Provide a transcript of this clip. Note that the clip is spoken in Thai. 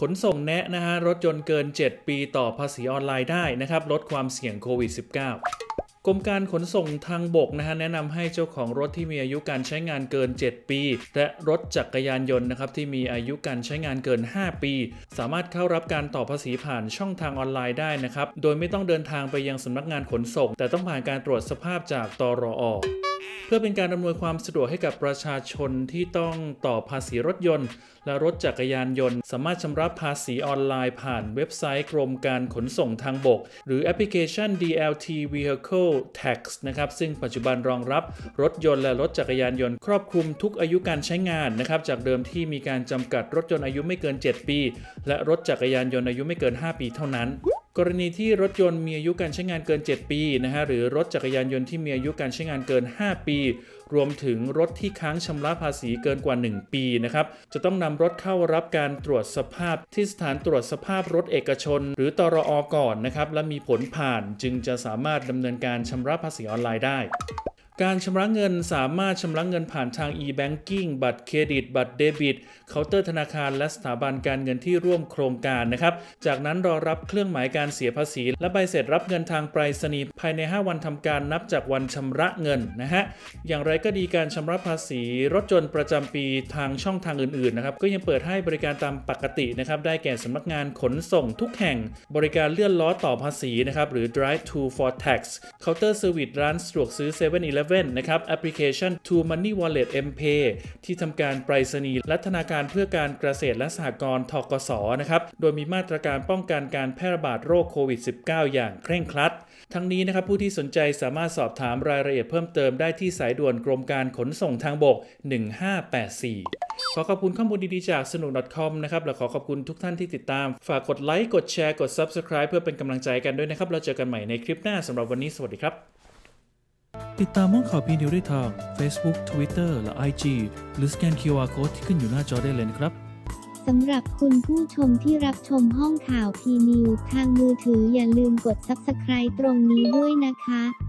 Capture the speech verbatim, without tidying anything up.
นส่งแนะนะฮะรถยนต์เกินเจ็ดปีต่อภาษีออนไลน์ได้นะครับลดความเสี่ยงโควิด สิบเก้า กรมการขนส่งทางบกนะฮะแนะนำให้เจ้าของรถที่มีอายุการใช้งานเกินเจ็ดปีและรถจักรยานยนต์นะครับที่มีอายุการใช้งานเกินห้าปีสามารถเข้ารับการต่อภาษีผ่านช่องทางออนไลน์ได้นะครับโดยไม่ต้องเดินทางไปยังสำนักงานขนส่งแต่ต้องผ่านการตรวจสภาพจากตรอ.เพื่อเป็นการอำนวยความสะดวกให้กับประชาชนที่ต้องต่อภาษีรถยนต์และรถจักรยานยนต์สามารถชำระภาษีออนไลน์ผ่านเว็บไซต์กรมการขนส่งทางบกหรือแอปพลิเคชัน ดี แอล ที Vehicle Tax นะครับซึ่งปัจจุบันรองรับรถยนต์และรถจักรยานยนต์ครอบคลุมทุกอายุการใช้งานนะครับจากเดิมที่มีการจำกัดรถยนต์อายุไม่เกินเจ็ดปีและรถจักรยานยนต์อายุไม่เกินห้าปีเท่านั้นกรณีที่รถยนต์มีอายุการใช้งานเกินเจ็ดปีนะฮะหรือรถจักรยานยนต์ที่มีอายุการใช้งานเกินห้าปีรวมถึงรถที่ค้างชำระภาษีเกินกว่าหนึ่งปีนะครับจะต้องนำรถเข้ารับการตรวจสภาพที่สถานตรวจสภาพรถเอกชนหรือตรอ.ก่อนนะครับและมีผลผ่านจึงจะสามารถดำเนินการชำระภาษีออนไลน์ได้การชำระเงินสามารถชำระเงินผ่านทาง e-banking บัตรเครดิตบัตรเดบิตเคาน์เตอร์ธนาคารและสถาบันการเงินที่ร่วมโครงการนะครับจากนั้นรอรับเครื่องหมายการเสียภาษีและใบเสร็จรับเงินทางไปรษณีย์ภายในห้าวันทำการนับจากวันชำระเงินนะฮะอย่างไรก็ดีการชำระภาษีรถยนต์ประจำปีทางช่องทางอื่นๆนะครับก็ยังเปิดให้บริการตามปกตินะครับได้แก่สำนักงานขนส่งทุกแห่งบริการเลื่อนล้อต่อภาษีนะครับหรือ drive to for tax เคาน์เตอร์เซอร์วิสร้านสะดวกซื้อ เซเว่น อีเลฟเว่น นะครับแอปพลิเคชัน To Money Wallet M-Pay ที่ทำการไปรษณีย์และธนาคารเพื่อการเกษตรและสหกรณ์ธกส.นะครับโดยมีมาตรการป้องกันการแพร่ระบาดโรคโควิด สิบเก้า อย่างเคร่งครัดทั้งนี้นะครับผู้ที่สนใจสามารถสอบถามรายละเอียดเพิ่มเติมได้ที่สายด่วนกรมการขนส่งทางบกหนึ่งห้าแปดสี่ขอขอบคุณข้อมูลดีๆจากสนุก .com นะครับและขอขอบคุณทุกท่านที่ติดตามฝากกดไลค์กดแชร์กด Subscribe เพื่อเป็นกำลังใจกันด้วยนะครับเราเจอกันใหม่ในคลิปหน้าสำหรับวันนี้สวัสดีครับติดตามห้องข่าว พี นิวส์ ได้ทาง Facebook Twitter และ ไอ จี หรือสแกน คิว อาร์ Code ที่ขึ้นอยู่หน้าจอได้เลยนะครับสำหรับคุณผู้ชมที่รับชมห้องข่าว พี นิวส์ ทางมือถืออย่าลืมกด Subscribe ตรงนี้ด้วยนะคะ